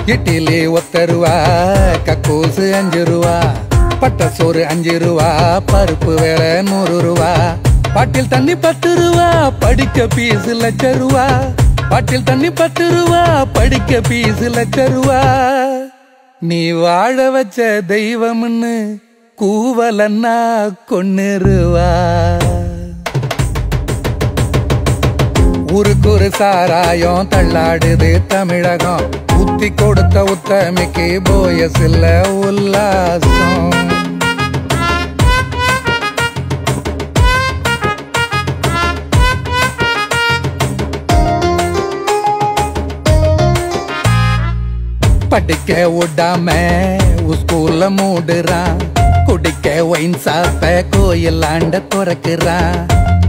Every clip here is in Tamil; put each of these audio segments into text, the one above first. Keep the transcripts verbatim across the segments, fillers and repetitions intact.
இட்லி ஒத்த ரூபா, கக்கூசு அஞ்சு ரூபா, பட்ட சோறு அஞ்சு ரூபா, பருப்பு வேலை நூறு ரூபா, பாட்டில் தண்ணி பத்து ரூபா, படிக்க பீஸ் லட்ச ரூபா, பாட்டில் தண்ணி பத்து ரூபா, படிக்க பீஸ் லட்ச ரூபா. நீ வாழ வச்ச தெய்வம்னு கூவலன்னா கொன்னுருவா. ஊருக்கு ஒரு சாராயம் தள்ளாடுது தமிழகம், ஊத்தி கொடுத்த உத்தமிக்கு போயசில்ல உல்லாசம். படிக்க விடாம ஸ்கூல்ல மூடுறான், குடிக்க ஒயின் சாப்ப கோயிலாண்ட துறக்குறான்.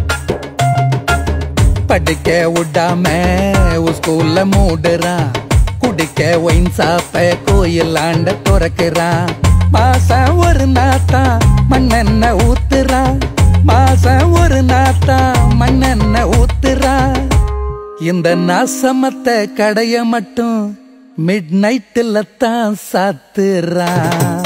படிக்க விடாம ஸ்கூல்ல மூடுறான், குடிக்க ஒயின் சாப்ப கோயிலாண்ட துறக்குறான். மாசம் ஒரு நாத்தா மண்ணெண்ண ஊத்துறான், மாசம் ஒரு நாத்தா மண்ணெண்ண ஊத்துறான். இந்த நாசமத்த கடைய மட்டும் மிட் நைட்ல தான் சாத்துறான்.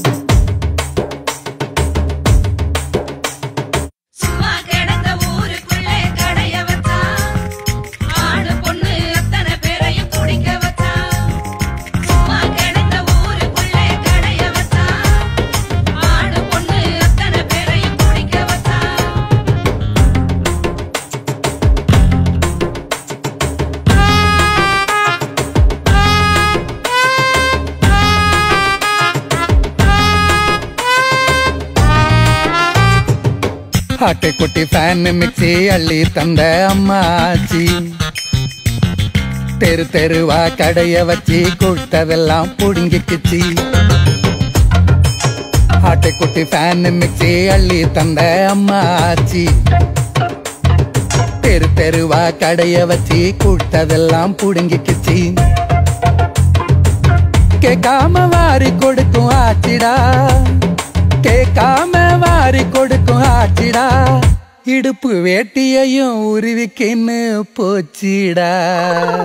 ஆட்டை குட்டி ஃபேன் மிக்சி அள்ளி தந்த அம்மாச்சி, தெரு தெருவா கடைய வச்சு கொடுத்ததெல்லாம் புடுங்கிக்குச்சி. ஆட்டை குட்டி ஃபேன் மிக்சி அள்ளி தந்த அம்மாச்சி, தெரு தெருவா கடைய வச்சு கொடுத்ததெல்லாம் புடுங்கிக்குச்சி. கேட்காம வாரி கொடுக்கும் ஆச்சிடா, கேட்காம வாரி கொடுக்கும் ஆச்சிடா, இடுப்பு வேட்டியையும் உருவிக்கின்னு போச்சிடா.